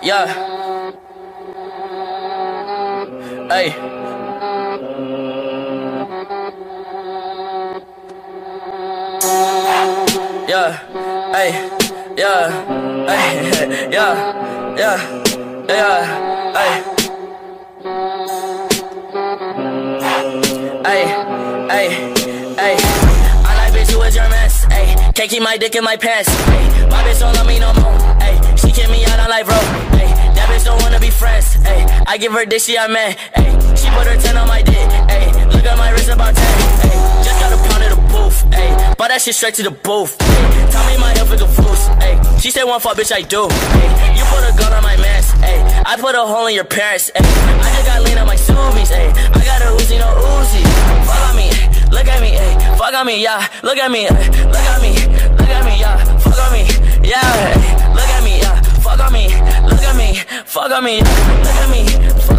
Yeah. Hey. Yeah. Hey. Yeah. Hey. Yeah. Yeah. Yeah. Hey. Hey. Hey. Hey. I like bitch who is your mess. Hey. Can't keep my dick in my pants. Hey. My bitch don't love me no more. Hey. She kick me out on life, bro. Hey. That bitch don't wanna be friends. Hey. I give her dick, she a man. Hey. She put her 10 on my dick. Hey. Look at my wrist about 10. Hey. Just got a pound of the booth. Hey. Bought that shit straight to the booth. Hey. Tell me my health is a fool's. Hey. She said one fuck, bitch, I do. Hey. You put a gun on my mans. Hey. I put a hole in your parents. Hey. I just got lean on my Subies. Hey. I got a Uzi, no Uzi. Fuck on me. Look at me. Hey. Fuck on me. Yeah. Look at me. Look at me. Look at me. Yeah. Fuck on me. Yeah. Hey. Look at me. Yeah. Fuck on me. Look at me. Fuck on me. Look at me.